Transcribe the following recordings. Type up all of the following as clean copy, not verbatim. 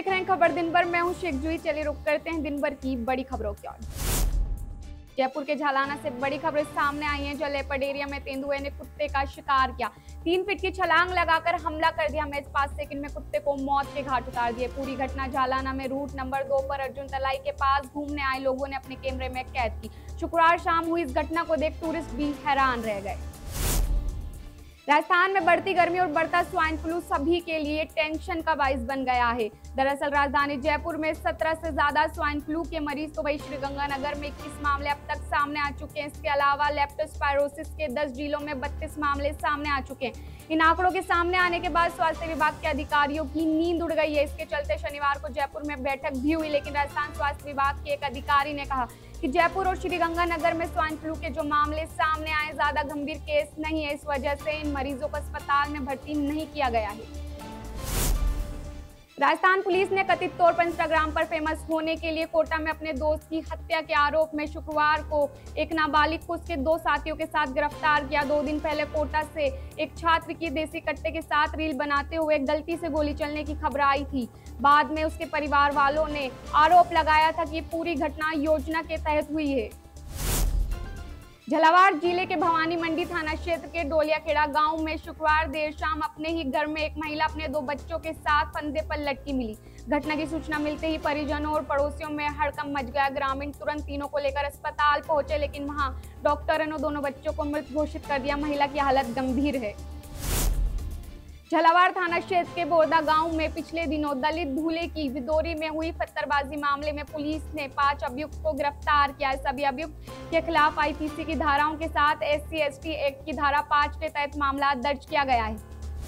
देख रहे हैं खबर दिन भर। मैं हूं शेख जूही। चलिए रुक करते हैं दिन भर की बड़ी खबरों की ओर। जयपुर के झालाना से बड़ी खबरें सामने आई हैं। जो लेपर्ड एरिया में तेंदुए ने कुत्ते का शिकार किया। 3 फीट की छलांग लगाकर हमला कर दिया। महज 5 सेकंड में कुत्ते को मौत के घाट उतार दिए। पूरी घटना झालाना में रूट नंबर 2 पर अर्जुन तलाई के पास घूमने आए लोगों ने अपने कैमरे में कैद की। शुक्रवार शाम हुई इस घटना को देख टूरिस्ट भी हैरान रह गए। राजस्थान में बढ़ती गर्मी और बढ़ता स्वाइन फ्लू सभी के लिए टेंशन का बाइस बन गया है। दरअसल राजधानी जयपुर में 17 से ज्यादा स्वाइन फ्लू के मरीज तो वही श्रीगंगानगर में 21 मामले अब तक सामने आ चुके हैं। इसके अलावा लेप्टोस्पायरोसिस के 10 जिलों में 32 मामले सामने आ चुके हैं। इन आंकड़ों के सामने आने के बाद स्वास्थ्य विभाग के अधिकारियों की नींद उड़ गई है। इसके चलते शनिवार को जयपुर में बैठक भी हुई, लेकिन राजस्थान स्वास्थ्य विभाग के एक अधिकारी ने कहा कि जयपुर और श्रीगंगानगर में स्वाइन फ्लू के जो मामले सामने आए ज्यादा गंभीर केस नहीं है। इस वजह से इन मरीजों को अस्पताल में भर्ती नहीं किया गया है। राजस्थान पुलिस ने कथित तौर पर इंस्टाग्राम पर फेमस होने के लिए कोटा में अपने दोस्त की हत्या के आरोप में शुक्रवार को एक नाबालिग को उसके 2 साथियों के साथ गिरफ्तार किया। 2 दिन पहले कोटा से एक छात्र की देसी कट्टे के साथ रील बनाते हुए गलती से गोली चलने की खबर आई थी। बाद में उसके परिवार वालों ने आरोप लगाया था कि पूरी घटना योजना के तहत हुई है। झालावाड़ जिले के भवानी मंडी थाना क्षेत्र के डोलियाखेड़ा गांव में शुक्रवार देर शाम अपने ही घर में एक महिला अपने 2 बच्चों के साथ फंदे पर लटकी मिली। घटना की सूचना मिलते ही परिजनों और पड़ोसियों में हड़कंप मच गया। ग्रामीण तुरंत तीनों को लेकर अस्पताल पहुंचे, लेकिन वहां डॉक्टरों ने दोनों बच्चों को मृत घोषित कर दिया। महिला की हालत गंभीर है। झालावाड़ थाना क्षेत्र के बोरदा गांव में पिछले दिनों दलित दूल्हे की विदोरी में हुई पत्थरबाजी मामले में पुलिस ने 5 अभियुक्त को गिरफ्तार किया। सभी अभियुक्त के खिलाफ आईपीसी की धाराओं के साथ SC/ST एक्ट की धारा 5 के तहत मामला दर्ज किया गया है।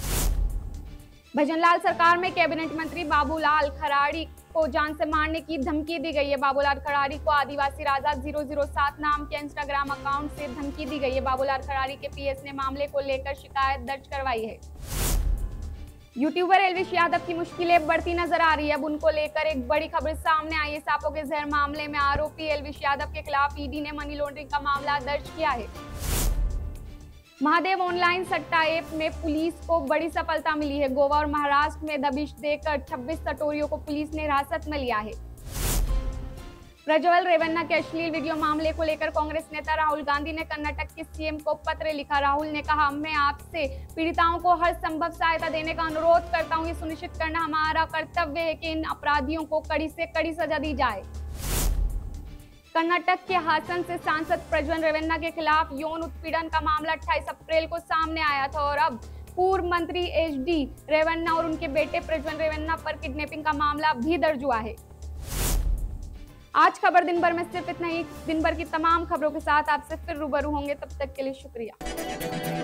भजनलाल सरकार में कैबिनेट मंत्री बाबूलाल खराड़ी को जान से मारने की धमकी दी गई है। बाबूलाल खराड़ी को आदिवासी राजा 007 नाम के इंस्टाग्राम अकाउंट से धमकी दी गई है। बाबूलाल खराड़ी के PS ने मामले को लेकर शिकायत दर्ज करवाई है। यूट्यूबर एल्विश यादव की मुश्किलें बढ़ती नजर आ रही है। अब उनको लेकर एक बड़ी खबर सामने आई है। सांपों के जहर मामले में आरोपी एल्विश यादव के खिलाफ ED ने मनी लॉन्ड्रिंग का मामला दर्ज किया है। महादेव ऑनलाइन सट्टा ऐप में पुलिस को बड़ी सफलता मिली है। गोवा और महाराष्ट्र में दबिश देकर 26 सटोरियों को पुलिस ने हिरासत में लिया है। प्रज्वल रेवन्ना के अश्लील वीडियो मामले को लेकर कांग्रेस नेता राहुल गांधी ने कर्नाटक के CM को पत्र लिखा। राहुल ने कहा, मैं आपसे पीड़िताओं को हर संभव सहायता देने का अनुरोध करता हूं। ये सुनिश्चित करना हमारा कर्तव्य है कि इन अपराधियों को कड़ी से कड़ी सजा दी जाए। कर्नाटक के हासन से सांसद प्रज्वल रेवन्ना के खिलाफ यौन उत्पीड़न का मामला 28 अप्रैल को सामने आया था और अब पूर्व मंत्री HD रेवन्ना और उनके बेटे प्रज्वल रेवन्ना पर किडनैपिंग का मामला भी दर्ज हुआ है। आज खबर दिन भर में सिर्फ इतना ही। दिन भर की तमाम खबरों के साथ आपसे फिर रूबरू होंगे। तब तक के लिए शुक्रिया।